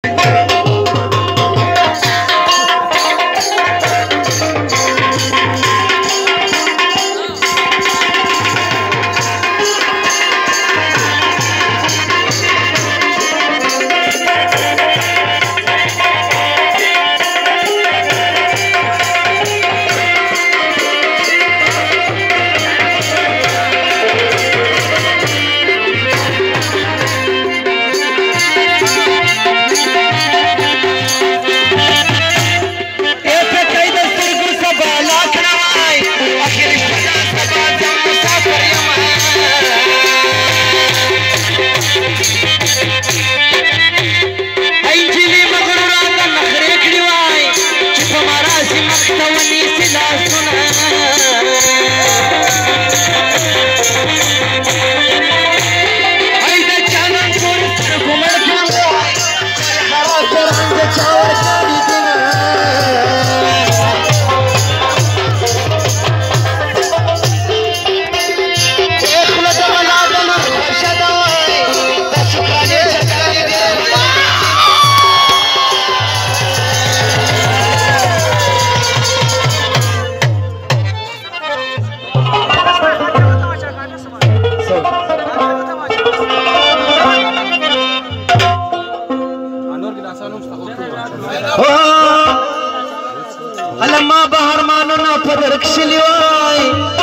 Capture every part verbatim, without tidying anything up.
अलमा बहर मानो ना पदर खिलिवाई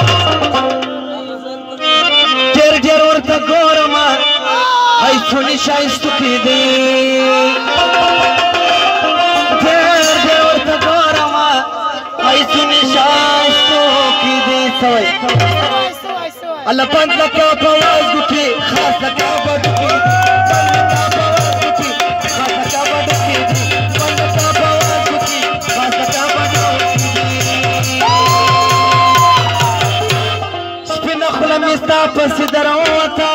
डेर डेर और तगोर मार आई सुनी शाइस्तु की दे डेर डेर और तगोर मार आई सुनी शाइस्तु की दे सवाई अल्लाह पंत लका पवाज गुठी खास लका बडकी پسی دروتا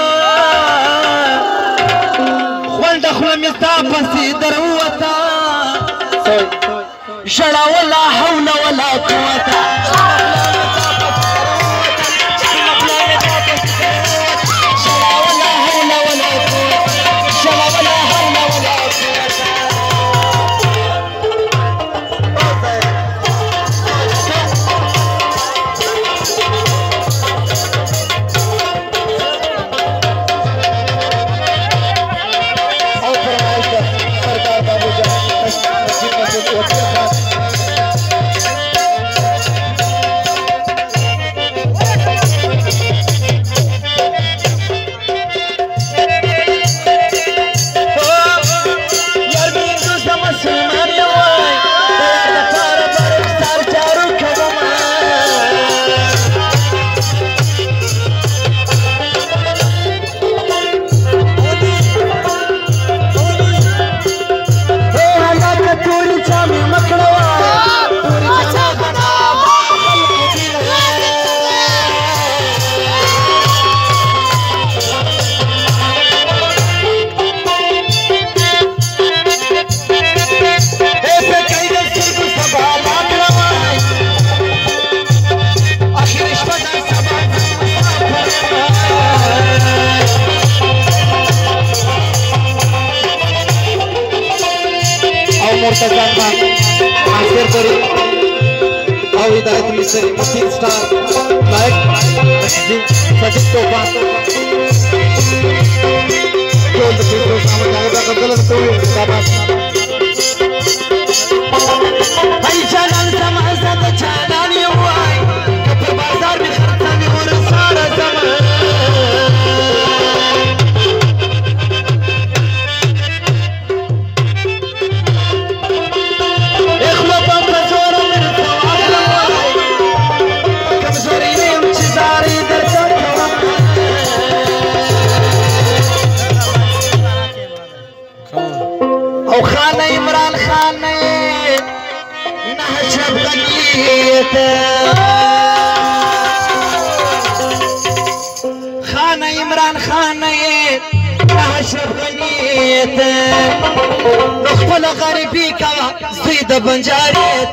خوند خلم یستا پسی دروتا جڑا ولا حول ولا قوة हिदायत मिस्त्री मसीन स्टार लाइक सचिन तोफा तो तीसरे सामने आएगा गलत तो शाबाश भाई चलन समाजा तो चला नहीं हुआ है कपड़े बाजार में खर्चा नहीं हो रहा सारा समय खाना इमरान खान ने नहशब गनीत खाना इमरान खान ने नहशब गनीत नखबल गरीबी का ज़ीद बंजारियत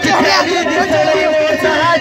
किती दिसले